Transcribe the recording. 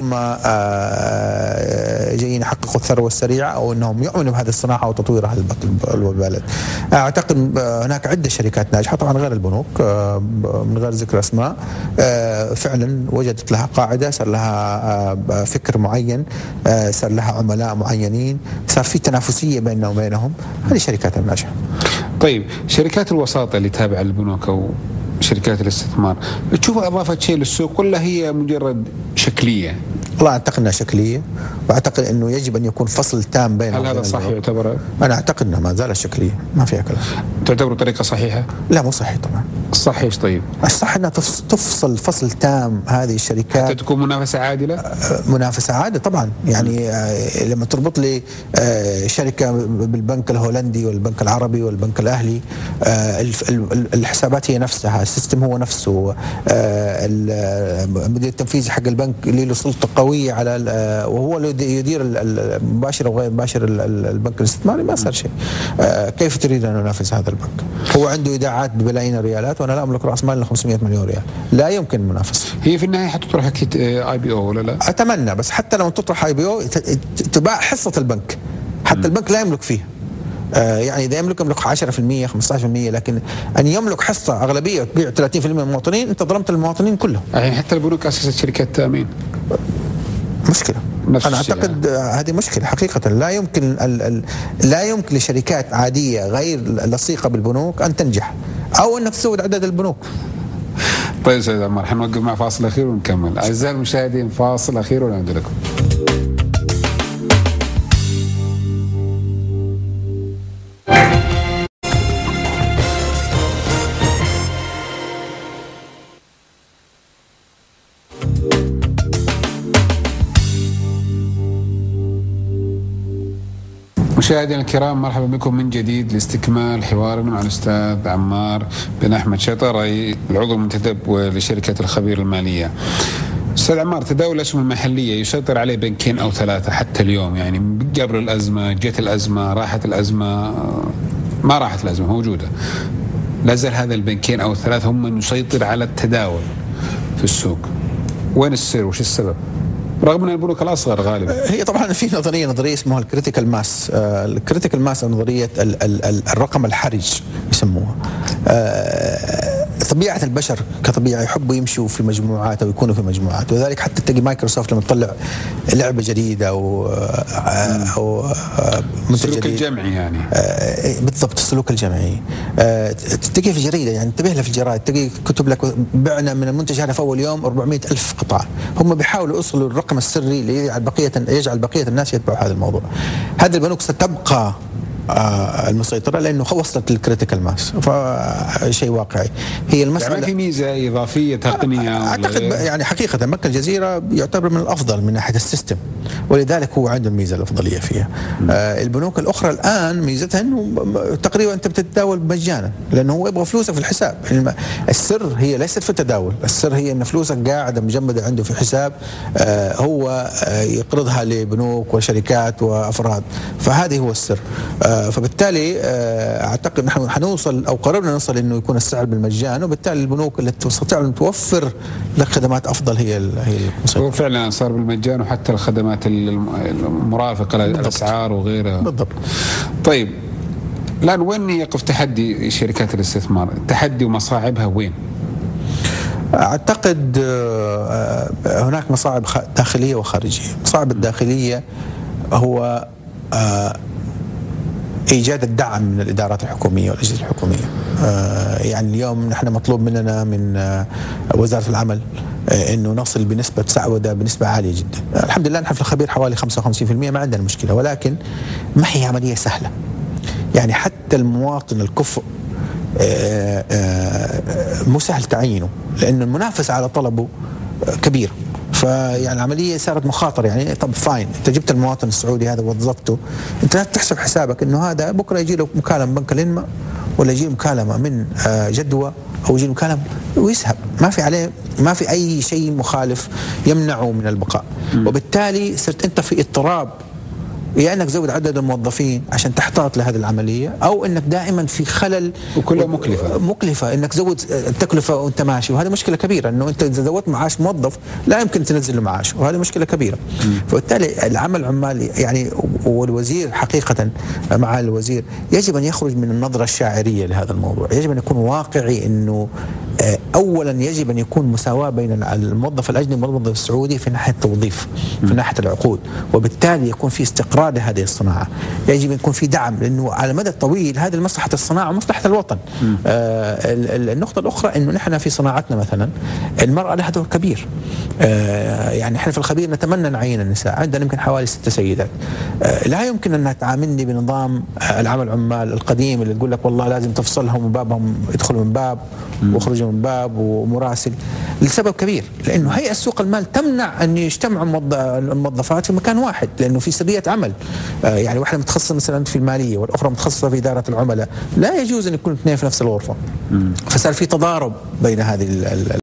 جايين يحققوا الثروة السريعة أو أنهم يؤمنوا بهذه الصناعة وتطوير هذا البلد. أعتقد هناك عدة شركات ناجحة طبعا غير البنوك، من غير ذكر أسماء، فعلا وجدت لها قاعدة، صار لها فكر معين، صار لها عملاء معينين، صار في تنافسية بيننا وبينهم. هذه الشركات الناجحة. طيب شركات الوساطة اللي تابعة للبنوك أو شركات الاستثمار تشوفها أضافت شيء للسوق ولا هي مجرد شكلية؟ والله أعتقد أنها شكلية، وأعتقد أنه يجب أن يكون فصل تام بينهم. هل هذا صح يعتبر؟ أنا أعتقد أنها ما زالت شكلية، ما فيها كلام. تعتبر طريقة صحيحة؟ لا مو صحيح طبعا. الصح ايش طيب؟ الصح أنها تفصل فصل تام هذه الشركات حتى تكون منافسة عادلة؟ منافسة عادلة طبعا، يعني لما تربط لي شركة بالبنك الهولندي والبنك العربي والبنك الأهلي، الحسابات هي نفسها، السيستم هو نفسه، المدير التنفيذي حق البنك له سلطة قوية على وهو اللي يدير المباشر وغير مباشر البنك الاستثماري، ما صار شيء. كيف تريد أن ننافس هذا البنك؟ هو عنده إيداعات ببلايين الريالات وأنا لا أملك رأس مال 500 مليون ريال، لا يمكن منافسة. هي في النهاية حتطرح أكيد IPO ولا لا؟ أتمنى، بس حتى لو تطرح IPO تباع حصة البنك، حتى البنك لا يملك فيها. يعني إذا يملك 10% 15%، لكن أن يملك حصة أغلبية تبيع 30% من المواطنين، أنت ظلمت المواطنين كلهم. يعني حتى البنوك أسست شركات تأمين. مشكلة. أنا أعتقد هذه مشكلة حقيقة. لا يمكن لشركات عادية غير لصيقة بالبنوك أن تنجح أو أنك تزود عدد البنوك. طيب سيد عمار، حنوقف مع فاصل أخير ونكمل. أعزائي المشاهدين فاصل أخير ونعود لكم. مشاهدينا الكرام، مرحبا بكم من جديد لاستكمال حوارنا مع الأستاذ عمار بن أحمد شطة، العضو المنتدب لشركة الخبير المالية. أستاذ عمار، تداول الأسهم المحلية يسيطر عليه بنكين أو ثلاثة حتى اليوم، يعني قبل الأزمة، جت الأزمة، راحت الأزمة، ما راحت الأزمة، موجودة. لا زال هذا البنكين أو الثلاثة هم من يسيطر على التداول في السوق. وين السر؟ وش السبب؟ رغم ان البنوك الاصغر غالبا. هي طبعا في نظريه اسمها الكريتيكال ماس. الكريتيكال ماس نظريه الرقم الحرج يسموها. طبيعة البشر كطبيعة يحبوا يمشوا في مجموعات أو يكونوا في مجموعات، وذلك حتى تلاقي مايكروسوفت لما تطلع لعبة جديدة أو منتج جديد. السلوك الجمعي يعني. بالضبط، السلوك الجمعي. تلاقي في جريدة، يعني انتبه لها في الجرائد، تلاقي كتب لك بعنا من المنتج هذا في أول يوم 400,000 قطعة. هم بيحاولوا يوصلوا الرقم السري اللي يجعل بقية الناس يتبعوا هذا الموضوع. هذه البنوك ستبقى المسيطرة لأنه وصلت الكريتيكال ماس، فشيء واقعي. هي المسألة يعني في ميزة إضافية تقنية أعتقد يعني حقيقة بنك الجزيرة يعتبر من الأفضل من ناحية السيستم، ولذلك هو عنده الميزة الأفضلية فيها. البنوك الأخرى الآن ميزتها أنه تقريبا أنت بتتداول مجانا، لأنه هو يبغى فلوسك في الحساب. السر هي ليست في التداول، السر هي أن فلوسك قاعدة مجمدة عنده في حساب، هو يقرضها لبنوك وشركات وأفراد، فهذه هو السر. فبالتالي اعتقد نحن حنوصل او قربنا نوصل انه يكون السعر بالمجان، وبالتالي البنوك اللي تستطيع ان توفر لك خدمات افضل هي المسيطرة. هو فعلا صار بالمجان، وحتى الخدمات المرافقه للاسعار وغيرها. بالضبط. طيب الان وين يقف تحدي شركات الاستثمار؟ التحدي ومصاعبها وين؟ اعتقد هناك مصاعب داخليه وخارجيه. المصاعب الداخليه هو إيجاد الدعم من الإدارات الحكومية والأجهزة الحكومية. يعني اليوم نحن مطلوب مننا من وزارة العمل إنه نصل بنسبة سعودة بنسبة عالية جدا. الحمد لله نحن في الخبير حوالي 55%، ما عندنا مشكلة، ولكن ما هي عملية سهلة. يعني حتى المواطن الكفء مو سهل تعيينه، لأن المنافسة على طلبه كبير. فيعني العمليه صارت مخاطره. يعني طب فاين، انت جبت المواطن السعودي هذا ووظفته، انت لا تحسب حسابك انه هذا بكره يجي له مكالمه من بنك الانما، ولا يجي له مكالمه من جدوى، او يجي له مكالمه ويسحب. ما في اي شيء مخالف يمنعه من البقاء. وبالتالي صرت انت في اضطراب يا انك تزود عدد الموظفين عشان تحتاط لهذه العمليه، او انك دائما في خلل وكلها مكلفه انك تزود التكلفه وانت ماشي، وهذه مشكله كبيره، انه انت اذا زودت معاش موظف لا يمكن تنزل له معاش، وهذه مشكله كبيره. فبالتالي العمل العمالي يعني، والوزير حقيقه مع الوزير يجب ان يخرج من النظره الشاعريه لهذا الموضوع، يجب ان يكون واقعي، انه اولا يجب ان يكون مساواه بين الموظف الاجنبي والموظف السعودي في ناحيه التوظيف، في ناحيه العقود، وبالتالي يكون في استقرار لهذه الصناعه. يجب ان يكون في دعم، لانه على المدى الطويل هذه مصلحه الصناعه ومصلحه الوطن. النقطه الاخرى انه نحن في صناعتنا مثلا المراه لها دور كبير. يعني احنا في الخبير نتمنى نعين النساء، عندنا يمكن حوالي 6 سيدات. لا يمكن انها تعاملني بنظام العمل العمال القديم اللي تقول لك والله لازم تفصلهم وبابهم يدخلوا من باب ويخرجوا من باب ومراسل، لسبب كبير، لانه هيئه سوق المال تمنع ان يجتمعوا الموظفات في مكان واحد، لانه في سريه عمل. يعني واحده متخصصه مثلا في الماليه والاخرى متخصصه في اداره العملاء، لا يجوز ان يكونوا اثنين في نفس الغرفه. فصار في تضارب بين هذه